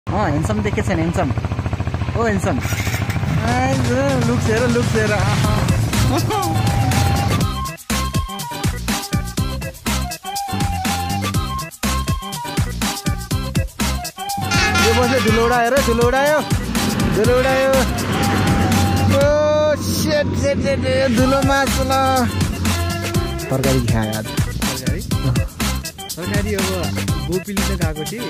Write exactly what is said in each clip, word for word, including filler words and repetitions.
अँ हेन्सम देखेको छैन हेन्सम ओ हेन्सम लुक्स हेर लुक्स हेर यो बस्यो धुलो उडायो धुलो उडायो धुलो उडायो ओ सेट सेट सेट धुलो मासुल तरकारी खायो आज तरकारी तरकारी अब गोपीले त गएको थिएँ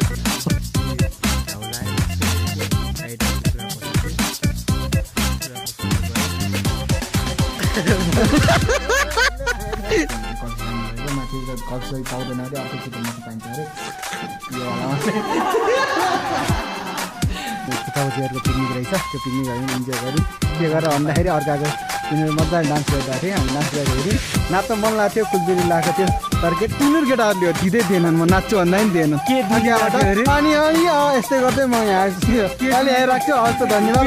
माथि कक्सै पाउँदैन अरे अर्को चिकन माथि पाइन्छ अरे यो पिकनिक रहेछ त्यो पिकनिक हामी इन्जोय गऱ्यौँ के गरेर भन्दाखेरि अर्काको तिनीहरू मजाले डान्स गर्दा थिएँ हामी डान्स गर्दाखेरि नाच्न मन लाग्थ्यो थियो फुलबेरी लगाएको थियो तर के तिनीहरू केटाहरूले हो दिँदै दिएनन् म नाच्छु भन्दा पनि दिएन के अनि यस्तै गर्दै म यहाँ अहिले आइरहेको छु हस् त धन्यवाद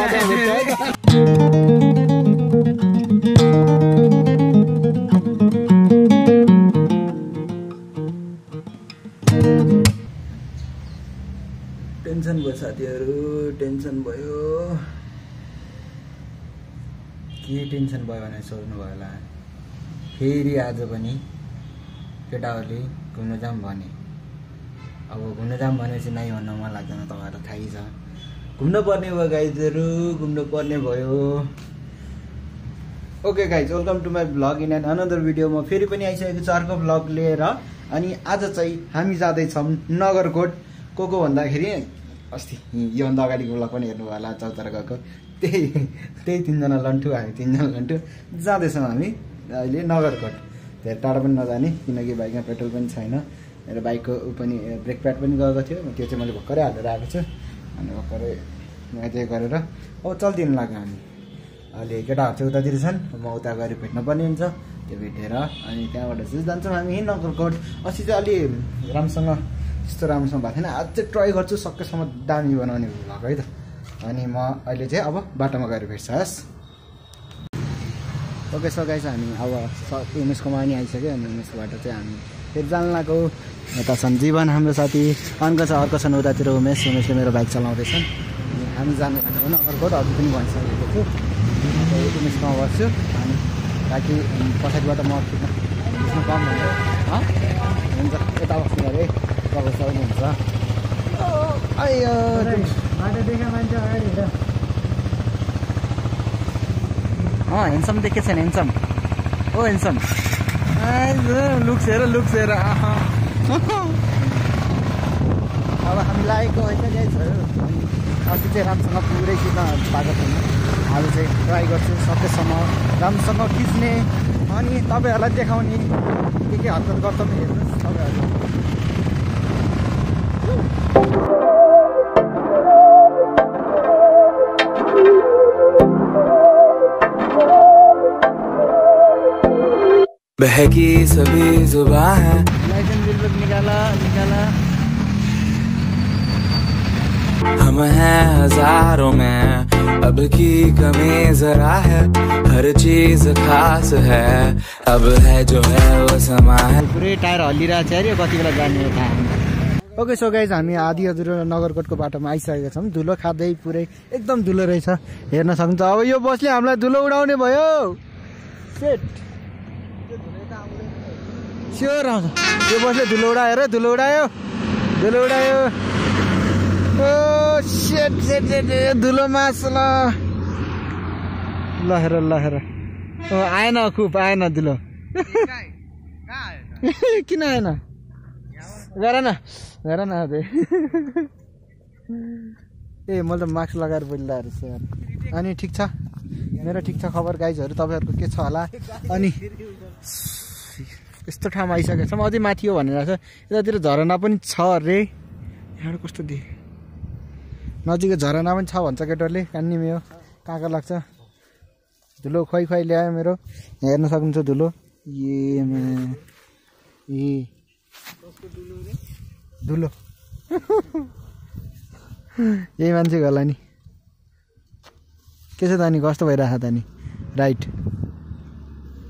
टेन्सन भयो साथीहरू टेन्सन भयो के टेन्सन भयो भने सोध्नु भयो होला फेरि आज पनि केटाहरूले घुम्न जाऊँ भने अब घुम्न जाऊँ भनेपछि नै भन्न मन लाग्दैन तपाईँहरूलाई थाहै छ घुम्नु पर्ने भयो गाइजहरू घुम्नु पर्ने भयो okay guys welcome to my vlog in and another video म फेरि पनि आइसकेको छु अर्को भ्लग लिएर अनि आज चाहिँ हामी जाँदैछौँ नगरकोट को को भन्दाखेरि अस्ति योभन्दा अगाडिको भ्लग पनि हेर्नु होला चौतारा गएको त्यही त्यही तिनजना लन्ठु हामी तिनजना लन्ठु जाँदैछौँ हामी अहिले नगरकोट धेरै टाढो पनि नजाने किनकि बाइकमा पेट्रोल पनि छैन मेरो बाइकको ऊ पनि ब्रेक प्याड पनि गएको थियो त्यो चाहिँ मैले भर्खरै हालेर आएको छु अनि भर्खरै त्यही गरेर अब चल्दिनु लाग्यो हामी अहिले केटाहरू चाहिँ उतातिर छन् म उता गएर भेट्न पर्ने हुन्छ त्यो भेटेर अनि त्यहाँबाट चाहिँ जान्छौँ हामी नगरकोट अस्ति चाहिँ अलि राम्रोसँग त्यस्तो राम्रोसँग भएको थिएन आज चाहिँ ट्राई गर्छु सकेसम्म दामी बनाउने भएको है त अनि म अहिले चाहिँ अब बाटोमा गएर भेट्छ हस् ओके सो गाइस हामी अब उमेशकोमा पनि आइसक्यो अनि उमेशकोबाट चाहिँ हामी फेरि जान लाग्यो यता छन् जीवन हाम्रो साथी अर्को छ अर्को छन् उतातिर उमेश उमेशले मेरो बाइक चलाउँदैछन् अनि हामी जानु भनेको नगरकोट अघि पनि भनिसकेको छु उमेशकोमा बस्छु अनि ताकि पछाडिबाट म खिच्न खिच्नु कम हुन्छ हुन्छ यता बस्नु अरे तपाईँ सक्नुहुन्छ बाटो देखा मान्छे अगाडि हेर अँ हेन्सम देखेको छैन हेन्सम ओ हेन्सम लुक्स हेर लुक्स हेर अब हामी लागेको होइन गाइजहरू अस्ति चाहिँ राम्रोसँग पुरै खिच्न पाएको छैन आज चाहिँ ट्राई गर्छु सकेसम्म राम्रोसँग खिच्ने अनि तपाईँहरूलाई देखाउने के के हरकत गर्छ पनि हेर्नुहोस् तपाईँहरू बहकी सभी जुबां है लाइसेंस बिल निकाला निकाला हम हैं हजारों में अब की कमी जरा है हर चीज खास है अब है जो है वो समा है पुरै टायर हल्लिरहेको छ अरे कति बेला जाने थाहा ओके सो गाइज हामी आधी हजुर नगरकोटको बाटोमा आइसकेका छौँ धुलो खाँदै पुरै एकदम धुलो रहेछ हेर्न सक्नुहुन्छ अब यो बसले हामीलाई धुलो उडाउने भयो सेट स्योर आउँछ यो बसले धुलो उडाएर धुलो उडायो धुलो उडायो ओ सेट सेट सेट धुलो मासुल ल हेर ल हेर ओ आएन खुब आएन धुलो किन आएन गर न गर न ए मैले त मास्क लगाएर बोलिरहेको छु यार अनि ठिक छ मेरो ठिक छ खबर गाइजहरू तपाईँहरूको के छ होला अनि यस्तो ठाउँमा आइसकेको छौँ अझै माथि हो भनेर छ यतातिर झरना पनि छ अरे यहाँ कस्तो दे नजिकै झरना पनि छ भन्छ केटोहरूले कान्निमे हो कहाँ कहाँ लाग्छ धुलो खुवाइ खुवाइ ल्यायो मेरो यहाँ हेर्न सक्नुहुन्छ धुलो ए ए धुलो यही मान्छेको होला नि के छ त अनि कस्तो भइरहेको त नि राइट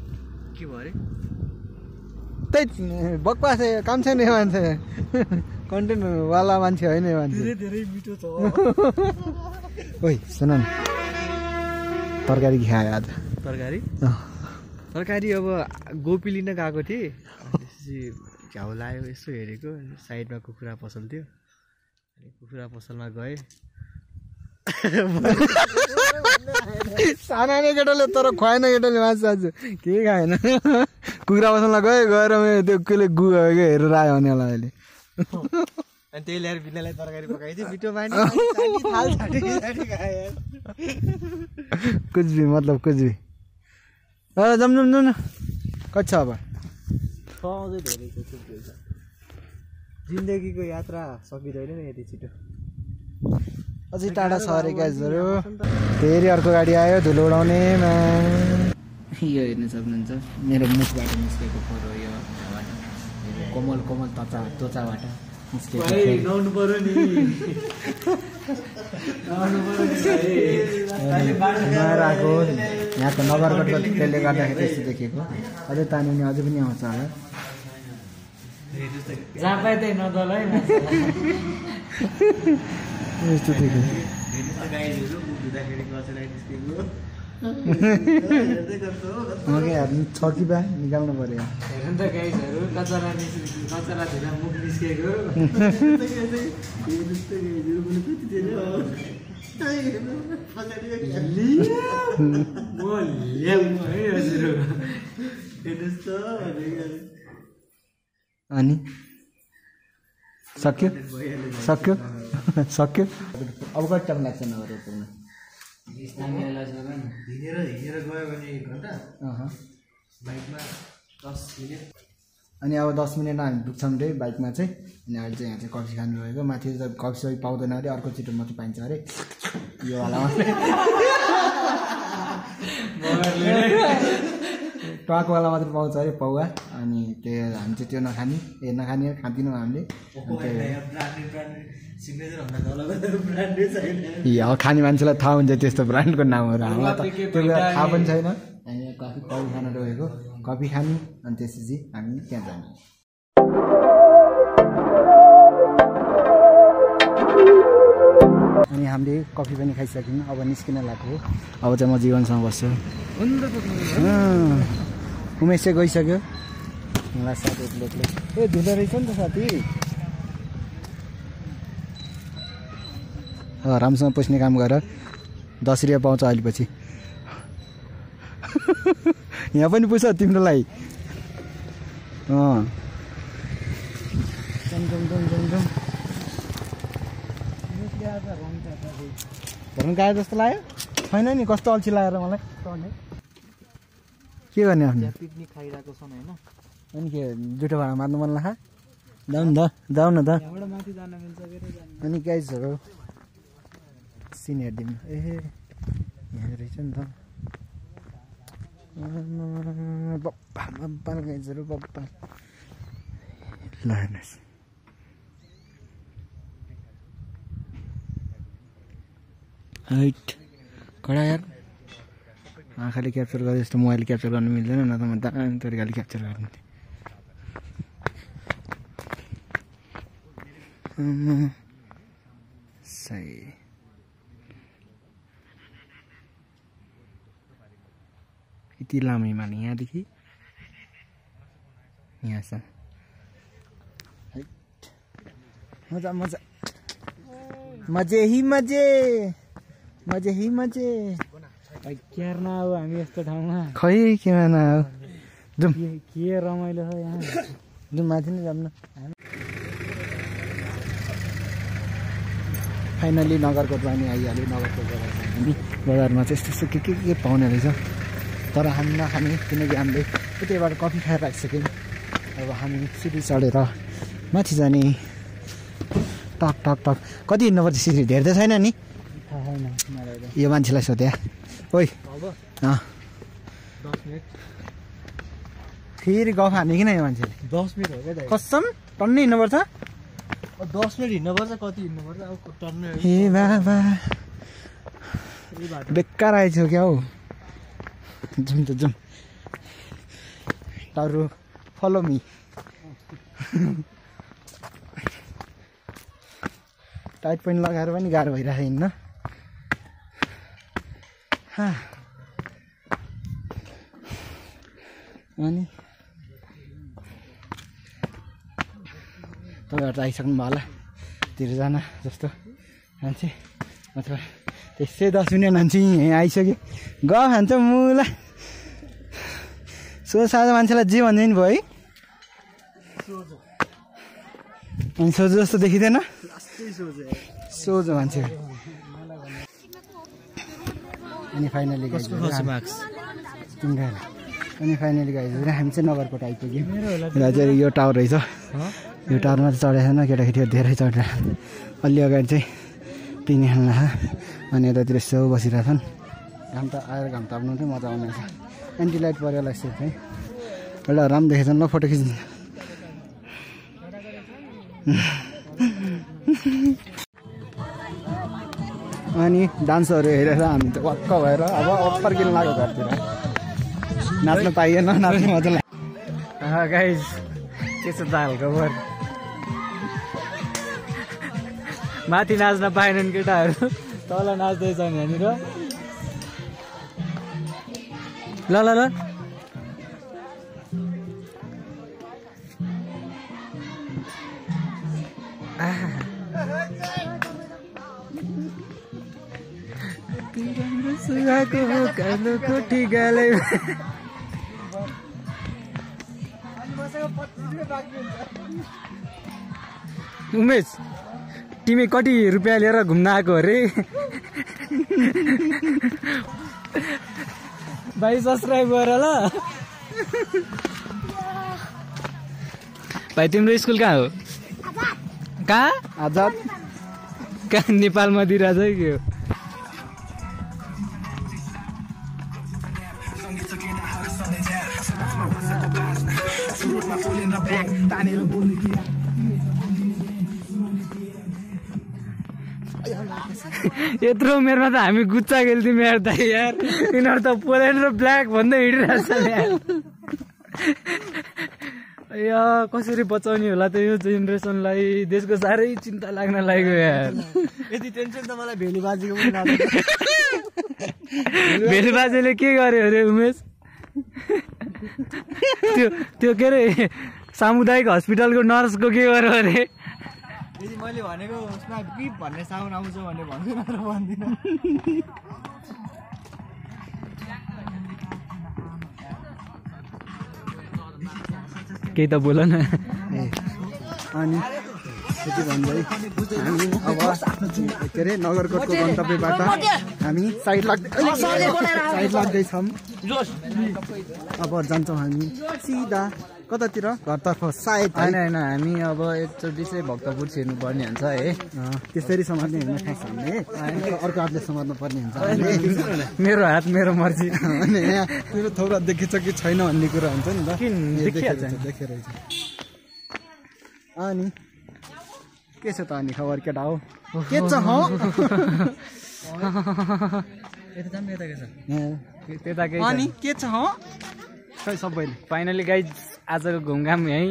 के भयो अरे त्यही बकवास काम छैन यो मान्छे कन्टेन्ट वाला मान्छे होइन मान्छे धेरै धेरै मिठो छ ओइ सुन न तरकारी खायो आज तरकारी तरकारी अब गोपी लिन गएको थिएँ त्यसपछि झ्याउ लायो यसो हेरेको साइडमा कुखुरा पसल थियो अनि कुखुरा पसलमा गएँ साना नै केटाले तर खुवाएन केटाले मासु आज केही खाएन कुखुरा पसलमा गएँ गएर त्यो कसले गु हेरेर आयो भने होला अहिले अनि त्यही ल्याएर बिनालाई तरकारी पकाइदियो मिठो बानी कुछ भी मतलब कुछ भी जाउँ जाउँ जाउँ न कति छ अब जिन्दगीको यात्रा सकिँदैन नि यति छिटो अझै टाढा छ अरे गाइजहरू फेरि अर्को गाडी आयो धुलो उडाउनेमा यो हेर्न सक्नुहुन्छ मेरो मुखबाट निस्केको फोटो यो कोमल कोमल त्वचा त्वचाबाट निस्केको आएको यहाँ त नगरकोटको त्यसले गर्दाखेरि त्यस्तो देखेको अझै तानिने अझै पनि आउँछ होला जहाँ पाए त्यही नदल है यस्तो देखेँ छ कि बा निकाल्नु पर्यो हेर्नु त गाइजहरू कचरा कचरा धुँदा मुख निस्केको अनि सक्यो सक्यो सक्यो अब कति टाइम लाग्छ नगरेर पुग्न हिँडेर हिँडेर गयो भने एक घन्टा बाइकमा दस मिनट अनि अब दस मिनटमा हामी पुग्छौँ रे बाइकमा चाहिँ अनि अहिले चाहिँ यहाँ चाहिँ कफी खानु गएको माथि त कफी सफी पाउँदैन अरे अर्को छिटो मात्रै पाइन्छ अरे यो वालामा टकवाला मात्रै पाउँछ अरे पौवा अनि त्यो हामी चाहिँ त्यो नखाने ए नखाने खाँदैनौँ हामीले अब खाने मान्छेलाई थाहा हुन्छ त्यस्तो ब्रान्डको नामहरू हामीलाई त त्यो बेला थाहा पनि छैन हामी कफी कफी खान गएको कफी खाने अनि त्यसपछि हामी त्यहाँ जाने अनि हामीले कफी पनि खाइसक्यौँ अब निस्किन लाग्यो अब चाहिँ म जीवनसँग बस्छु उमेश चाहिँ गइसक्यो मलाई साथी लोकले ए धुँदो रहेछ नि त साथी राम्रोसँग पुस्ने काम गर दस रुपियाँ पाउँछ अहिले पछि यहाँ पनि पुछ तिम्रो लागि अँ घरमा गए जस्तो लाग्यो छैन नि कस्तो अल्छी लागेर मलाई के गर्ने आफ्नो पिकनिक खाइरहेको छन् होइन अनि के जुठो भाडा मार्नु मन लाग्छ जाउँ न त जाउँ न त माथि जान मिल्छ अनि गाइजहरू सिन हेरिदिउँ ए यहाँ रहेछ नि त बप्पा बप्पा गाइजहरू बप्पा ल हेर्नुहोस् हाइट कडा यार आँखाले क्याप्चर गरे जस्तो मोबाइल क्याप्चर गर्नु मिल्दैन न त म दामी तरिकाले क्याप्चर गर्नु सही यति लामो हिमाल यहाँदेखि यहाँसम्म मजा मजा मजे ही मजे मजे ही मजे केयर न अब हामी यस्तो ठाउँमा खै केमा न जाउँ के रमाइलो छ यहाँ जाउँ माथि नै जाउँ न फाइनली नगरकोटमा पनि आइहाल्यो नगरकोटबाट हामी बजारमा चाहिँ यस्तो यस्तो के के के पाउने रहेछ तर हामी नखाने किनकि हामीले त्यतिबाट कफी खाएर राखिसक्यौँ अब हामी सिडी चढेर माथि जाने टक टक टक कति हिँड्नुपर्छ सिडी धेरै त छैन नि यो मान्छेलाई सोध्या ओइ अँ फेरि गफ हान्ने किन यो मान्छेले दस मिनट हो क्या कसम टन्नै हिँड्नुपर्छ दस मिनट हिँड्नुपर्छ कति हिँड्नुपर्छ अब टन्नै ए बाबा बेकार आएछ क्या हौ जाउँ त जाउँ तारु फलो मी टाइट पनि लगाएर पनि गाह्रो भइरहेको हिँड्न। अनि तपाईँहरू त आइसक्नु भयो होला तिनजना जस्तो मान्छे, अथवा त्यसै दस मिनट मान्छे यहीँ आइसक्यो। ग खान्छ मुला सो साझा मान्छेलाई जे भन्दै नि भयो है। अनि सोझो जस्तो देखिँदैन, सोझो मान्छे। अनि फाइनली तिम्रो अनि फाइनली गाइज हामी चाहिँ नगरकोट आइपुग्यौँ। र चाहिँ यो टावर रहेछ, यो टावरमा चाहिँ चढेको छैन केटाकेटीहरू धेरै चढेर। अलि अगाडि चाहिँ पिने खाना अनि यतातिर यसो बसिरहेको छन्। घाम त आएर घाम ताप्नु चाहिँ मजा आउनेछ। एन्टी लाइट पऱ्यो होला यस्तो चाहिँ एउटा राम्रो देखेछन्। ल फोटो खिच्नु। अनि डान्सहरू हेरेर हामी त वाक्क भएर अब फर्किनु लाग्यो घरतिर। नाच्न पाइएन, नाच्नु मजा लाग्यो। गाइज के छ दाल खबर? माथि नाच्न पाएनन् केटाहरू, तल नाच्दैछन् यहाँनिर। ल ल ल सुगाको कालोको ठिगाले उमेश तिमी कति रुपियाँ लिएर घुम्न आएको अरे? भाइ सब्सक्राइब गर ल। भाइ तिम्रो स्कुल कहाँ हो? कहाँ? आजाद कहाँ? नेपालमा दिइरहेछ है के हो? यत्रो उमेरमा त हामी गुच्चा खेल्थ्यौँ यार दाइ यार। यिनीहरू त पोलेन्ड र ब्ल्याक भन्दै हिँडिरहेछ यार। या कसरी बचाउने होला त यो जेनेरेसनलाई? देशको साह्रै चिन्ता लाग्न लाग्यो यार। यति टेन्सन त मलाई भेली बाजेको पनि लाग्यो। भेली बाजेले के गर्यो अरे उमेश? त्यो त्यो के अरे सामुदायिक हस्पिटलको नर्सको के गर्यो अरे? यदि मैले भनेको उसमा के भन्ने साउन आउँछ भन्ने भन्दैन र भन्दिनँ। केही त बोल न। अनि यति भन्दै हामी अब के अरे नगरकोटको गन्तव्यबाट हामी साइड लाग्दै साइड लाग्दैछौँ। अब जान्छौँ हामी सिधा कतातिर? घरतर्फ सायद होइन होइन, हामी अब एकचोटि चाहिँ भक्तपुर छिर्नु पर्ने हुन्छ है। त्यसरी समात्ने होइन खास हामीले, अर्को हातले समात्नु पर्ने हुन्छ। मेरो हात मेरो मर्जी। अनि यहाँ मेरो थोरा देखिन्छ कि छैन भन्ने कुरा हुन्छ नि त। देखेर अनि के छ त अनि खबर केटा हो? के छ हो? अनि के छ हो? खै सबैले फाइनली गाइज आजको घुमघाम यहीँ।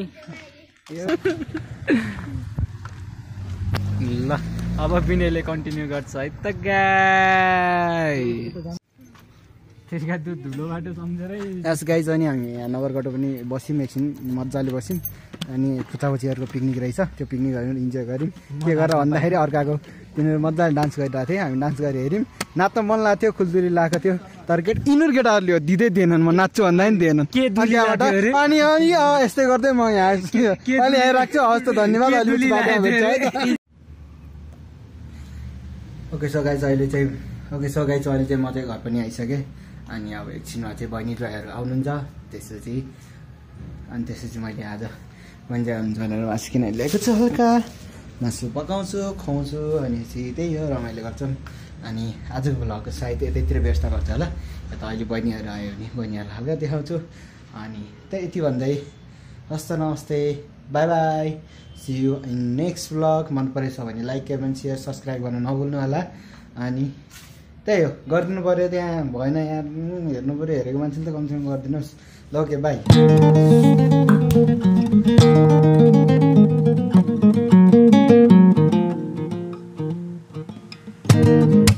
ल अब विनयले कन्टिन्यू गर्छ है त गाई। त्यसका त्यो धुलो बाटो सम्झेरै यस गाइज। अनि हामी यहाँ नगरकोट पनि बस्यौँ एकछिन, मजाले बस्यौँ। अनि खुच्चाबुच्चीहरूको पिकनिक रहेछ, त्यो पिकनिकहरू इन्जोय गऱ्यौँ। के गरेर भन्दाखेरि अर्काको तिनीहरू मजाले डान्स गरिरहेको थिएँ, हामी डान्स गरेर हेऱ्यौँ। नाच्न मन लागेको थियो, खुल्दुरी लगाएको थियो, तर केट यिनीहरू केटाहरूले दिँदै दिएनन्। म नाच्छु भन्दा पनि दिएनन्। अनि यस्तै गर्दै म यहाँ अहिले यहाँ राख्छु। हवस् त धन्यवाद। ओके सो गाइज अहिले चाहिँ ओके सो गाइज अहिले चाहिँ म चाहिँ घर पनि आइसकेँ। अनि अब एकछिनमा चाहिँ बहिनी ड्राइभर आउनुहुन्छ, त्यसपछि अनि त्यसपछि मैले आज मन्जा हुन्छ भनेर मासु किन ल्याएको छु। हल्का मासु पकाउँछु, खुवाउँछु, अनि चाहिँ त्यही हो, रमाइलो गर्छौँ। अनि आजको भ्लगको सायद यतैतिर व्यवस्था गर्छ होला। यता अहिले बहिनीहरू आयो भने बहिनीहरूलाई हल्का देखाउँछु। अनि त्यही यति भन्दै हस्त नमस्ते, bye bye, see you in next vlog. मन परेछ भने लाइक कमेन्ट सेयर सब्सक्राइब गर्न नभुल्नु होला। अनि त्यही हो, गरिदिनु पऱ्यो, त्यहाँ भएन यहाँ हेर्नु पऱ्यो, हेरेको मान्छेले त कमसेकम गरिदिनुहोस्। ल ओके बाई। है।